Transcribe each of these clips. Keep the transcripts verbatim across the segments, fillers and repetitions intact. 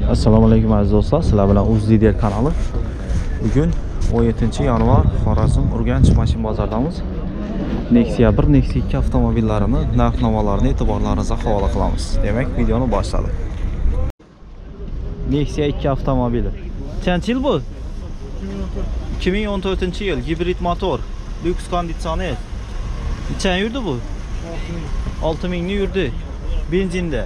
Assalomu alaykum aziz do'stlar, sizlar bilan Uzzider kanali. Bugun o'n yettinchi yanvar Xorazm Urganch mashin bozoridamiz. Nexia bir, Nexia ikki avtomobillarini narx-navolarini e'tiborlaringizga havola qilamiz. Demak, videoni boshladik. Nexia ikki avtomobili. Qancha yil bu? ikki ming o'n to'rtinchi yil, gibrid motor, lyuks konditsioner. Qancha yurdi bu? olti ming ni yurdi. Benzinda.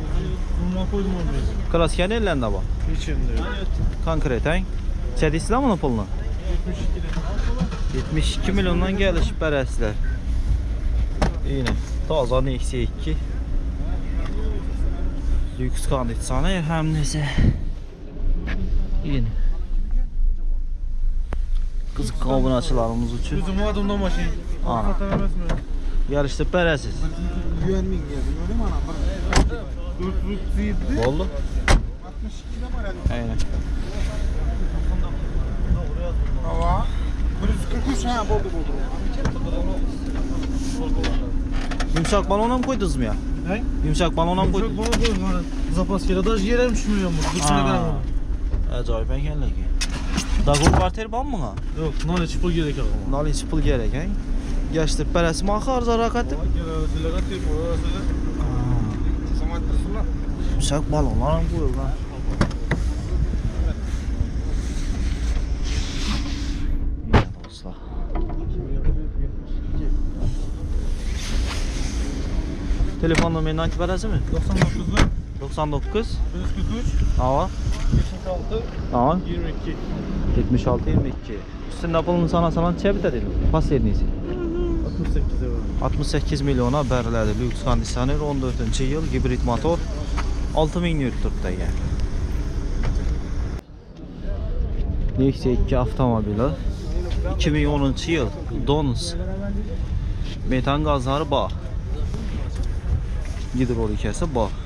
Klassika nelerinde bu? İçinde. Konkret hein? Çedisiyle mi pulunu? yetmiş iki milyondan gelişip beresler. Yine taza Nexia iki. Lüks kondisyoner hem neyse. Yine. Kızık kombinasyonlarımız için. Bizim o adamda maşin. Aa. Yarıştı beresiz. Güvenmeyin geldim öyle mi anam? dört yüz yedi. Oldu. altmış ikide var yani. Aynen. Hava. bir yüz kırk üç ha oldu oldu. Yumuşak balona mı koydunuz mu ya? Ne? Yumuşak balona mı koydunuz? Çok bana koyun. Zapaskede daha yere mi şumuyor bu? Kursuna kadar mı? Acayip ben geldi ki. Dağıl kvarteri var mı ha? Yok, nane çıpıl gerek ama. Nali çıpıl gerek he? Geçti peresi mahar zarakatı. Yumuşak balonlar mı koyuyor lan? İyi dostlar. Telefon numarayı nakit veresi mi? doksan dokuz doksan dokuz bir yüz kırk üç Ava yetmiş altı Ava yirmi iki yetmiş altı yirmi iki. Üstünde pulunu sana salan çebit edelim. Pas yerinizi. altmış sekize var. altmış sekiz milyona beriladi. Lüks kondisyoner o'n to'rtinchi yil, gibrid motor, olti ming yurib turibdi ekan. Nexia ikki avtomobili ikki ming o'ninchi yil, Donus. Metan gazlari bor. Gidrolikasi bor.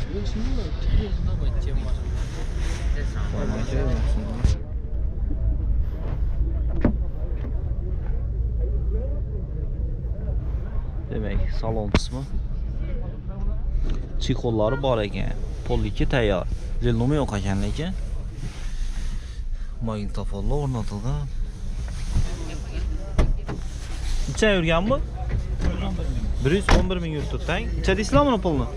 Demek salon kısmı çikolları bor ekan. Poliki tayyor. Zilnumi yo'q ekan lekin. Magnitofonlar o'rnatilgan. Necha yurgan bu? bir yuz o'n bir ming yurib turibdi. Necha deysizlarmi pulni?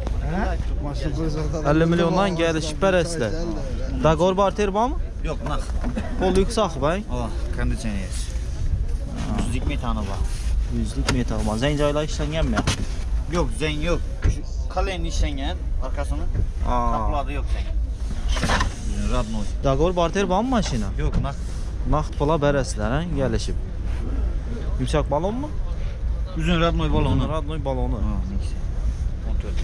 elli milyondan gelişip beresizlar. Dagor barter bormi? Yok, naq. Pol yuksak bang. Ava, konditsioner. Yüzlük metani var. Yüzlük metal var. Zen joylar ishlanganmi? Yok, zeng yok. Şu kalem işlengen arkasını. Kapılarda yok zeng. Radnoy. Dagor barter bormi mashina? Yok, naq. Naqd pula beresizlar ha, gelişip. Yumshak balon mu? Uzun radnoy balonu. Radnoy balonu. Ha, neyse. on to'rt.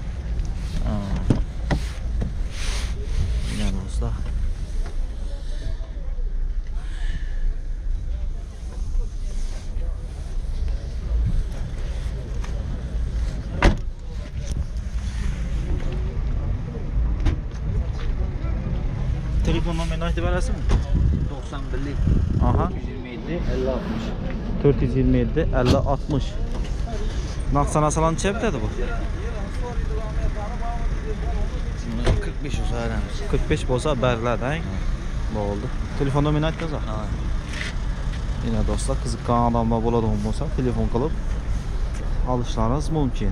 Yine dostlar. Telefon numarayı nakit verasın mı? doksan birlik. Aha. yüz yirmi yedi elli altmış. dört yüz yirmi yedi elli altmış. Naqsana salan çeptedi bu. kırk beş olsa aramız. kırk beş bolsa beriladi ha. Bu oldu. Telefon numarayı nakit yazar. Ha. Yine dostlar qiziqqan odamlar bo'ladigan bo'lsa telefon qilib olishlaringiz mumkin.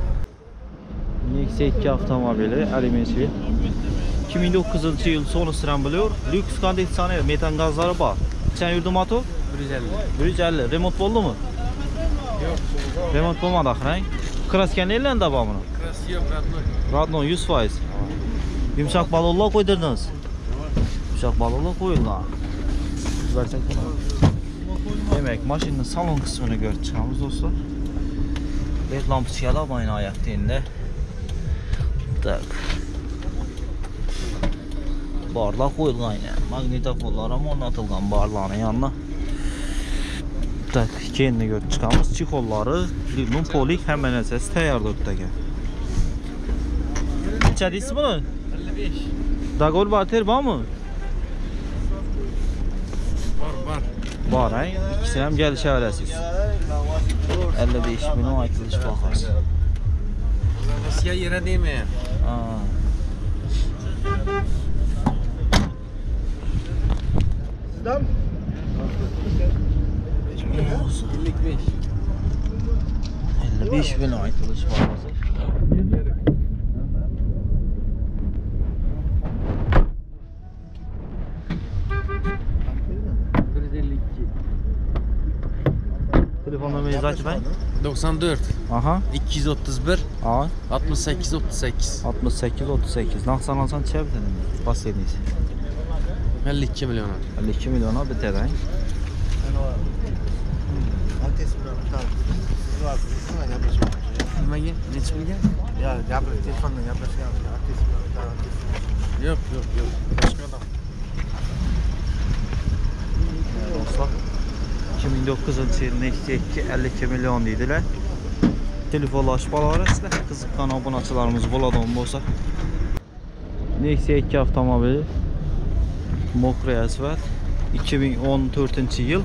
Nexia ikki avtomobili alimentli ikki ming to'qqizinchi yil sonrasidan biliyor. Lüks konditsioner, metan gazlari bor. Qancha yurdi motor? bir yüz elli. bir yuz elli. Remont bo'ldimi? Yok. Remont bo'lmadi axir. Kraska nelerinde bor buni? Krasi yok radnoy. Radno yüz foiz. Yumshak balonlar qo'ydirdingiz. Yumshak balonlar qo'yilgan. Versak bo'ladimi? Demek maşinin salon kısmını görüp çıkıyoruz dostlar. Led lampochkalar aynı ayakta indi. Tak. Barlar koyulgan yine. Magnitofonlar ama o'rnatilgan barlarning yanına. Tak, kendi görüp çıkıyoruz. Çikolları, limon polik hemen esas tayyor dörtteki. Necha deysiz buni? elli besh. Dagol barter bormi? Var var. Bor, ha? İkisini ham kelishaverasiz. elli besh milyon aytilish bahasi. Rossiya yere değmeyen. Ha. Beni aytılış bahası. Telefon numarayı aç ben. doksan dört Aha. iki yüz otuz bir Aa. altmış sekiz otuz sekiz altmış sekiz otuz sekiz. Naksan alsan çevir dedim. Bassediniz. elli iki milyon. elli iki milyona biter ha. Nimaga? Necha pulga? Ya gapir, telefondan gaplashamiz. Yo'q, yo'q, yo'q. Boshqa odam. Dostlar. iki ming dokuzunchi yil Nexia ikki elli iki milyon deydilar. Telefonlashib olasizlar. Qiziqqan obunachilarimiz bo'ladigan bo'lsa. Nexia ikki avtomobili Mokray asfalt ikki ming o'n to'rtinchi yil.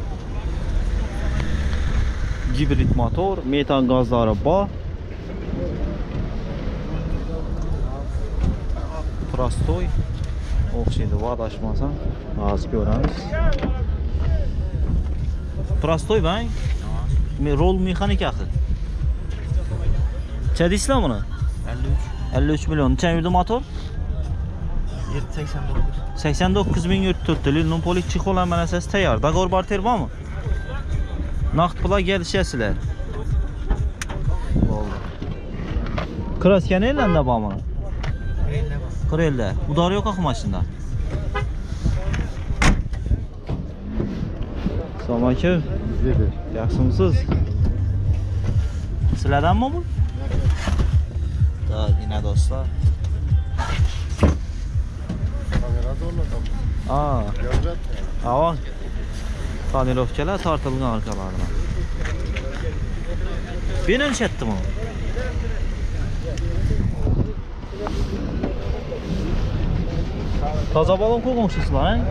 Gibrid motor, metan gazlari bor. Prostoy o'xshaydi, adashmasam. Hozir ko'ramiz. Prostoy bang. Men rol mexanikasi. Necha deysizlar buni? elli uch million. Necha yurdi motor? yetti sakson dokuz. sakson dokuz ming yurdi turibdi. Lilnon polik chexollanma narsasi tayyor. Dagor barter bormi? Naqd pulga kelishasizlar. Bo'ldi. Kraska nerelanda bormi? Qirelda. Udor yo'q axı mashinada. Assalomu alaykum. Yaxshimisiz? Sizlardanmi bu? Tak, yine dostlar. Aa. Ava. Tonirovkalar tortilgan orqalaridan. Benim chatdim o. Toza balon qo'ygansiz-lar, ha?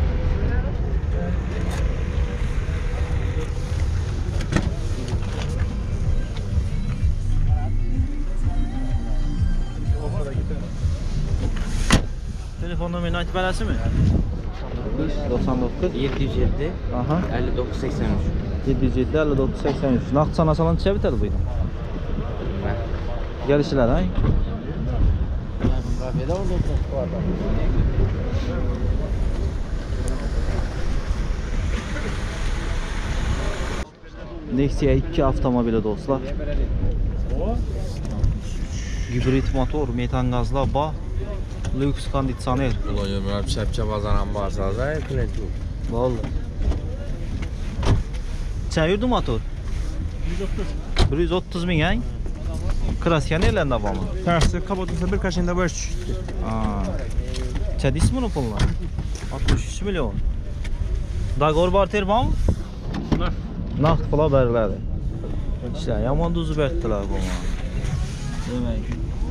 Telefon numarasını aytib berasizmi? doksan dokuz yetti yüz yedi Aha. elli dokuz seksen üç. yetti yüz yedi elli dokuz seksen üç. Naqd sanasalan necha bitadi bu? Kelishlar, ha? Nexia ikki avtomobili do'stlar. Gibrid motor, metan gazlar bor. Lüks konditsioner. Ulan ben şapça bazaran varsa da klient yok. Vallahi. Necha yurdi motor? bir yuz o'ttiz ming, ha? Kraska nerelanda bormi? Tersi kapotsa bir qachinda bosh tushdi. Aa. Necha deysiz buni pulni? oltmish uch million. Dagor barter bormi? Naqd pul beriladi. İşte yomon duzib berdilar bu. Demak.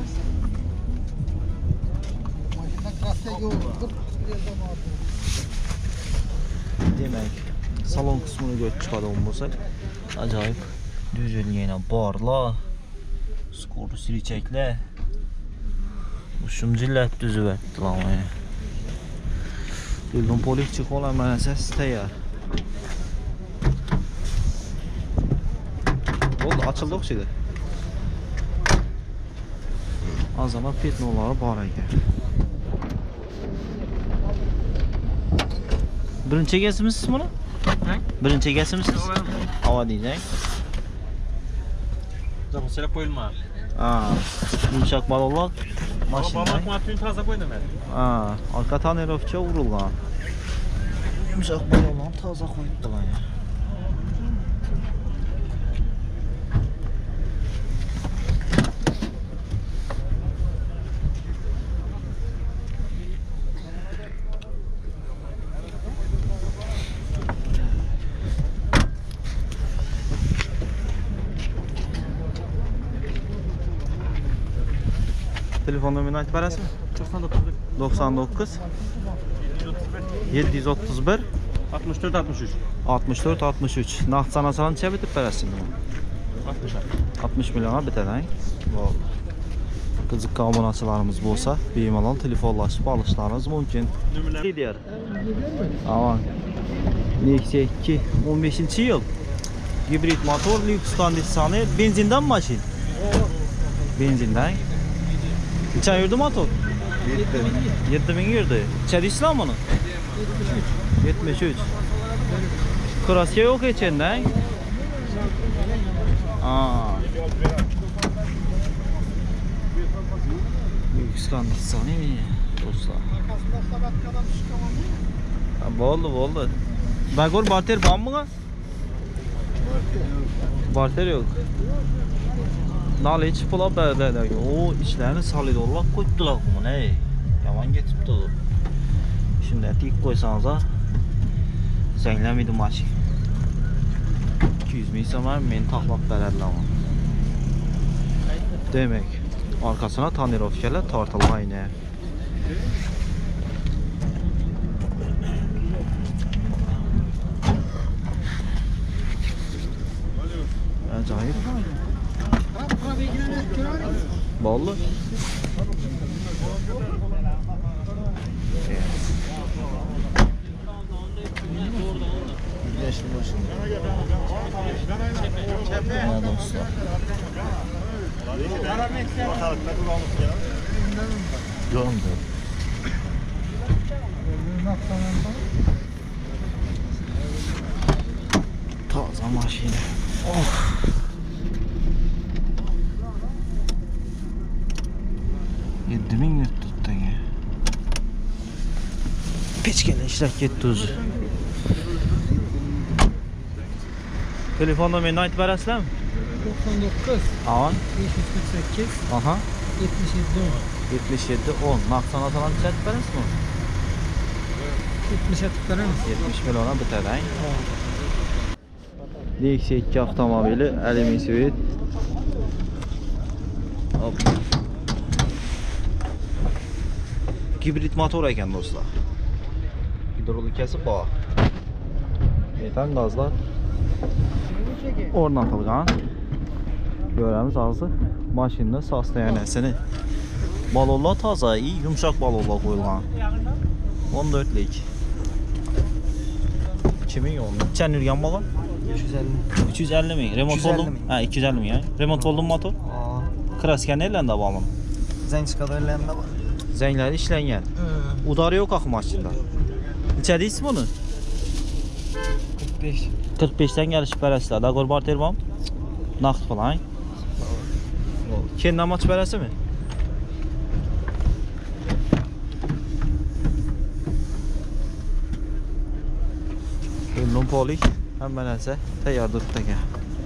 Demak, salon qismini ko'rib chiqadigan bo'lsak, ajoyib düzülgeni borlar. Skor sirichaklar. Ushum jillat düzib berdilar mana. Lilnon polik chexollanma narsasi tayyor. Oldu, açıldı o'xshaydi. Azamat petnolari bor ekan. Birinchi egasimisiz buni? Birinchi egasimisiz? Havo deylik. Zaposlab qo'yilma. Ha, yumshoq balonlar mashina. Balon toza qo'ydim men. Ha, orqa tonirovcha urilgan. Yumshoq balonlar toza qo'yibdilar. Telefon numarasını aytib berasizmi? doksan dokuz yetti yüz otuz bir altmış dört altmış üç. altmış dört altmış üç. Naqd sanasalan necha bitib berasizmi? altmış. altmış milyona bitadi, ha? Bo'ldi. Qiziqqan obunachilarimiz bo'lsa, bemalol telefonlashib olishlaringiz mumkin. Lider. Aman. Nexia ikki o'n beshinchi yil. Gibrid motor, lyuks konditsioner, benzindan mashina. Benzinden. Neçə yurdu motor? yedi bin yurdu. İçərisizlər mi onu? yetmiş üç. Kraska yok içinden. Aa. Lüks kondisyon mi dostlar? Bo'ldi, bo'ldi. Bagor barter bormi? Barter yok. Nal hiç pula berdiler. O işlerini solidorlab qo'yibdilar buni, ey. Yomon ketibdi. Şimdi tik qo'ysangiz, zanglamaydi mashina. iki yüz ming so'm men taxlab beradilar. Demek arkasına tonirovkalar tortilmaydi. Acayip. Bollu. Ne dostlar? Gördüm. Taze maşine. Oh. yedi bin yurt tuttu ya. Peçkele işlek gitti özü. Telefonda beni ait verasizlar mi? doksan dokuz. Aman. besh yuz qirq sakkiz. Aha. yetmish yetti o'n. yetmish yetti o'n. Naqsan atalan chat verasizmi? yetmish atib beramiz. yetmish milyona bitadi, ha? Nexia ikki avtomobili, alyumin svet. Hop. Hibrid motor ekan do'stlar. Gidrolikasi bor. Metan gazlar o'rnatilgan. Göremiz ağzı maşinning sostoyaniyasini. Balonlar toza, iyi yumshoq balonlar qo'yilgan. o'n to'rtlik. ikki ming o'n. Qancha yurgan balon? uch yuz ellik. uch yuz ellik ming. Remont bo'ldi? Ha, ikki yuz ellik ming, ha. Remont bo'ldi motor? Ha. Kraska nelerinde balon? Zanchkalarında bor. Zanglar ishlangan. Udari yo'q axı mashinada. Necha deysiz buni? qirq besh. qirq beshdan kelishib berasizlar. Dagor barter bormi? Naqd falan. Keyin namoz berasizmi? Yo'lning polik, hamma narsa tayyor turibdi ekan.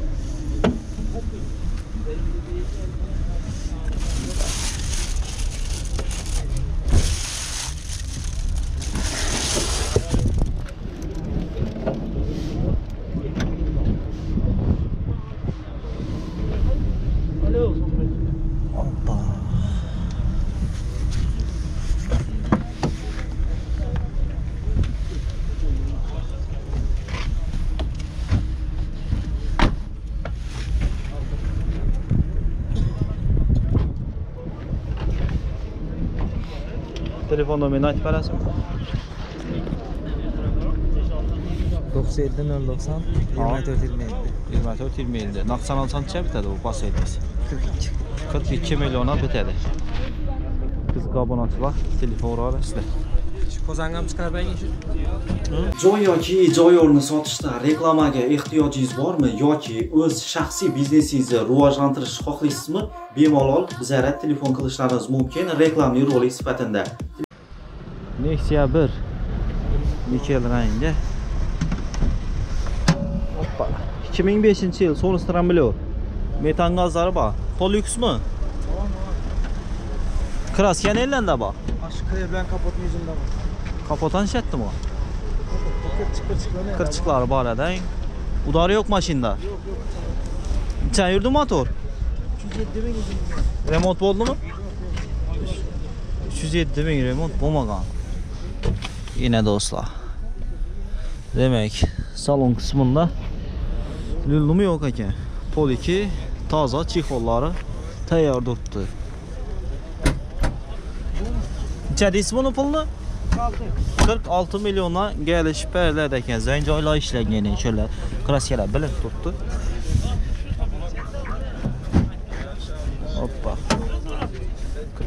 Hoppa. Telefonda beni açıp verasın. doksan yedi nol doksan yigirma to'rt yigirma yetti. yigirma to'rt yigirma yetti. Naqsan olsancha bitadi bu pasaytasi. qirq ikki. qirq ikki milyona bitadi. Qiziq obunachilar telefon urasizlar. Shu kozangam chiqarib bering shu. Joy yoki joy o'rni sotishda reklamaga ehtiyojingiz bormi yoki o'z shaxsiy biznesingizni rivojlantirishni xohlaysizmi? Bemalol bizga telefon qilishlaringiz mumkin reklamli rolik sifatida. Nexia bir nikel rangi. Hoppa. ikki ming beshinchi yil Sonstram Blue. Metan gazlari bor. Polyuxmi? Kraska nelanda bor? Aşkaya bilan kapotni yüzünde bor. Kapotan shatdimi o? Kırçık kırçıklar. Kırçıkları bor edi. Udari yo'q mashinada. Necha yurdi motor? uch yuz yetti ming yüzünde. Remont bo'ldimi? uch yuz yetti ming remont bo'lmagan. Yine dostlar. Demek salon kısmında lüllümü yok ekan. Pol iki toza chexollari tayyor turibdi. Necha deysiz buni pulni? qirq olti milyondan kelishib beriladi ekan. Zang joylar ishlangan o'shalar. Kraskalar bilinib turibdi. Hoppa.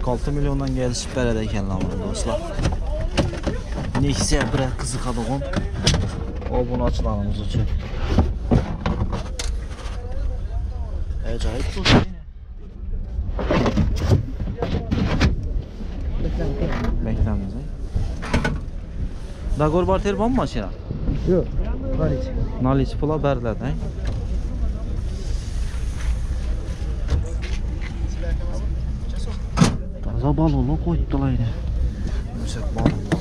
qirq olti milyondan gelişib beradi ekanlar buni do'stlar. Nexia bir qiziqadigan obunachilarimiz uchun. Ajoyib do'stlar. Beklemiz. Dagor barter bormi mashina? Yo'q, noliç. Noliç pula beriladi, ha? Toza balonlar qo'yibdilar edi. Yumshoq balonlar.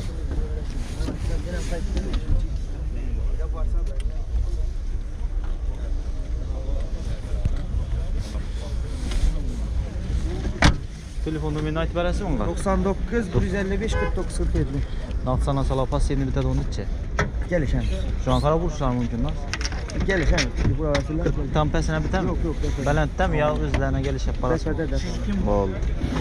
Telefon numarini aytib berasizmi unga? to'qson to'qqiz bir yuz ellik besh qirq to'qqiz qirq yedi. Naqsana salapas seni bitadi o'nchi. Kelishamiz. Şu an qarab urishlari mumkinmi? Kelishamiz. Buravasizlar. Tam pesine bitami? Yo'q, yo'q, yo'q. Balandmi yo o'zlariga kelishib qarasizmi? Pesada da. Bo'ldi.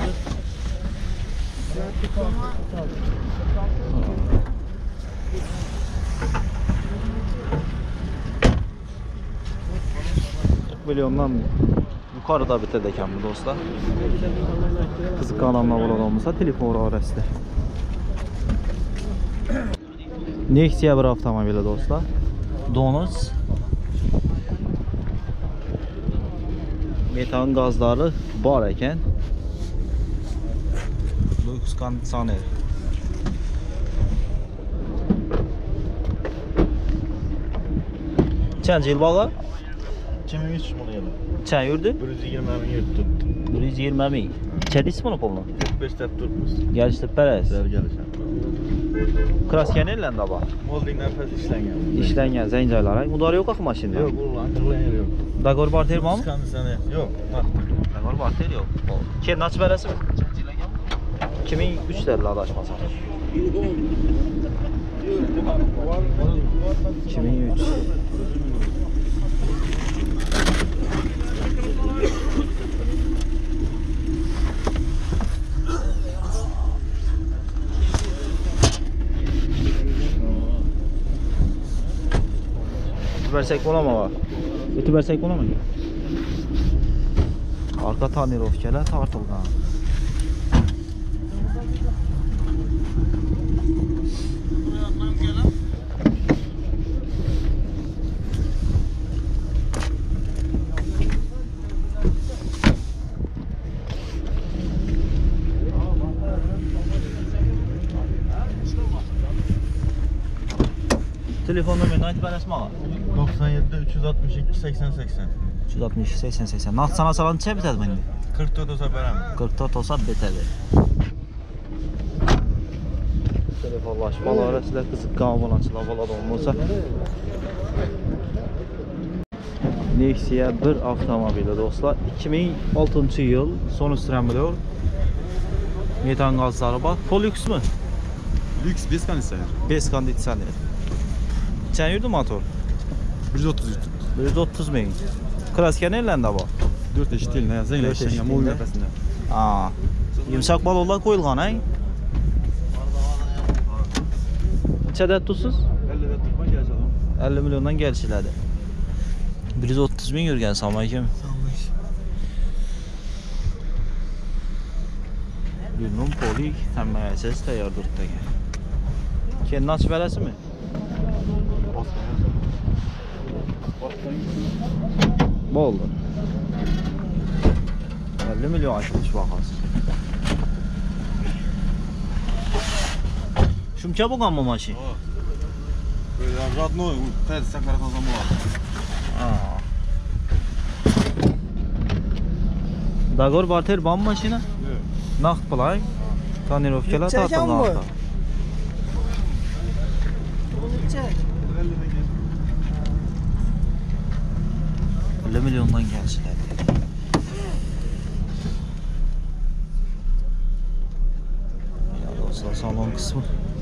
Milyondan yukarıda bitadi ekan bu do'stlar. Qiziqqan odamlar bo'ladigan bo'lsa telefon uraverasizlar. Nexia bir avtomobili do'stlar. Donus. Metan gazlari bor ekan. Lux konditsioner. Qancha yil bo'ldi? ikki ming uch bunu yedim. Qancha yurdi? bir yuz yigirma ming yurttu. bir yuz yigirma ming. Chadis buni pulni? kırk beş tep turmuş. Geliştirib berasiz. Sizler gelişen. Kraska nereden da bor? Moldingden pes işlengen. Ishlangan zanjirlar. Mudor yo'q axı mashinada. Yok ulan kırılan yeri yok. Dagor barter bormi? Sıkandı seni. Yok. Bak. Dagor barter yo'q. Keyin ochib berasizmi? ikki ming uchlarda adashmasam. ikki ming uch. Versak bo'ladimi va? O'tib bersak bo'ladimi? Arka tonirovkalar tortilgan. Telefon numarini aytib berasizmi? doksan yedi üç yüz altmış iki seksen seksen. uch yuz oltmish sakson sakson. Naqd sanasalar necha bitadi menda? kırk dört olsa veremem. qirq to'rt olsa bitadi. Telefonlashmalar orasida qiziqqan obunachilar bo'ladigan bo'lsa. Nexia bir avtomobili do'stlar. ikki ming oltinchi yil Sonstramiyor. Metan gazlari bor. Polixmi? Lüks bez kondisyoner. Bez konditsioner. Qancha yurdi motor? bir yüz otuz yurttu. bir yuz o'ttiz ming. Kraska nerelerde bor? dört eşit eline yazayla Dört işlengen eşit mobil eline. nefesinde. Aa. Yumshoq balonlar qo'yilgan, ha? Nechadan tursiz? elli de tutma geleceğim. elli milyondan kelishiladi. bir yuz o'ttiz ming yurgan Samaykim. Yunum polik hammasiz tayyor duribdi. Keyin ochib berasizmi? Bo'ldi. elli milyon aytilish bahosi. Shuncha bo'lganmi mashina? Böyle родной, пять сахара замула. Aa. Dagor barter bormi mashina? Evet. Naqd pulay. Tonirovkalar tortilgan orqa. elli milyondan kelishiladi. Ya do'stlar, salon qismi.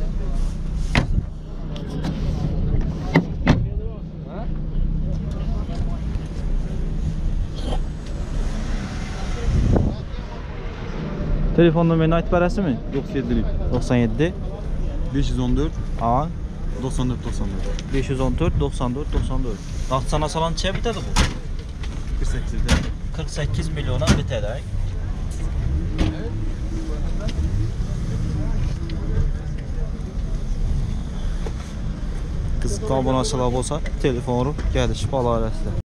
Telefon numarini aytib berasizmi? doksan yedilik. to'qson yetti beş yüz on dört. A doksan dört doksan dört. besh yuz o'n to'rt to'qson to'rt to'qson to'rt. Naqd sanasalar necha bitadi bu? kırk sekiz de. qirq sakkiz milliondan bitadi. YouTube'ga obunachilar bo'lsa, telefon urib kelishib ola olasizlar.